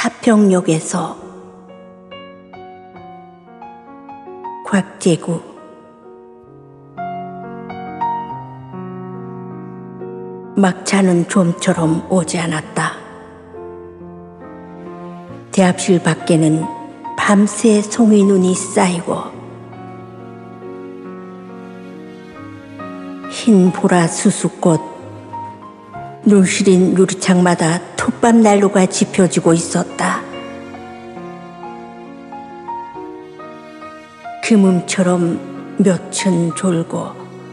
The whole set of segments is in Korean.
사평역에서 곽재구. 막차는 좀처럼 오지 않았다. 대합실 밖에는 밤새 송이눈이 쌓이고 흰 보라 수수꽃, 눈시린 유리창마다 톱밥 난로가 지펴지고 있었다. 금음처럼 몇은 졸고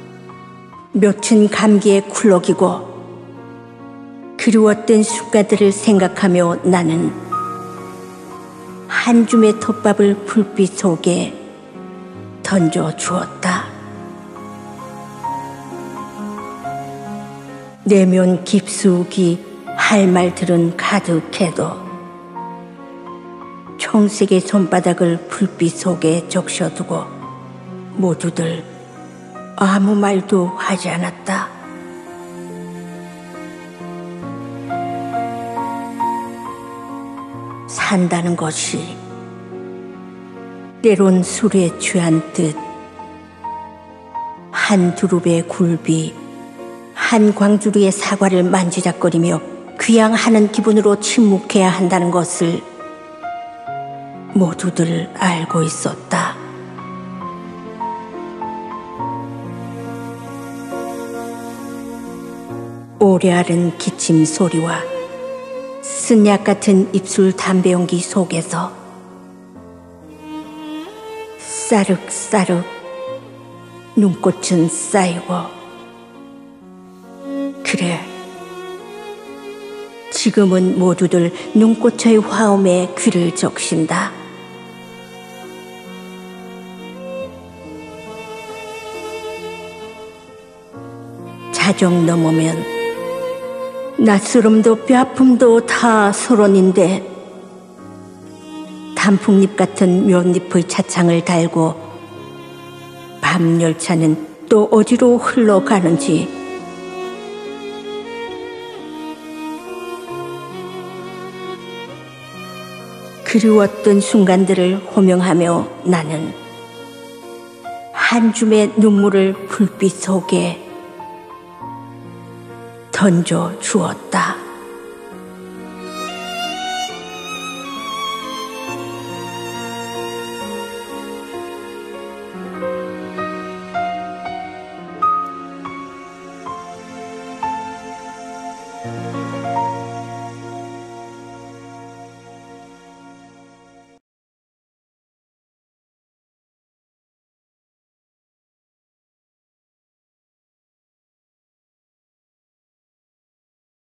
몇은 감기에 쿨럭이고 그리웠던 순간들을 생각하며 나는 한 줌의 톱밥을 불빛 속에 던져 주었다. 내면 깊숙이 할 말들은 가득해도 청색의 손바닥을 불빛 속에 적셔두고 모두들 아무 말도 하지 않았다. 산다는 것이 때론 술에 취한 듯 한 두릅의 굴비, 한 광주리의 사과를 만지작거리며 귀향하는 기분으로 침묵해야 한다는 것을 모두들 알고 있었다. 오래 앓은 기침 소리와 쓴약 같은 입술 담배 연기 속에서 싸륵싸륵 눈꽃은 쌓이고, 그래, 지금은 모두들 눈꽃의 화음에 귀를 적신다. 자정 넘으면 낯설음도 뼈아픔도 다 서론인데 단풍잎 같은 묘잎의 차창을 달고 밤 열차는 또 어디로 흘러가는지 그리웠던 순간들을 호명하며 나는 한 줌의 눈물을 불빛 속에 던져 주었다.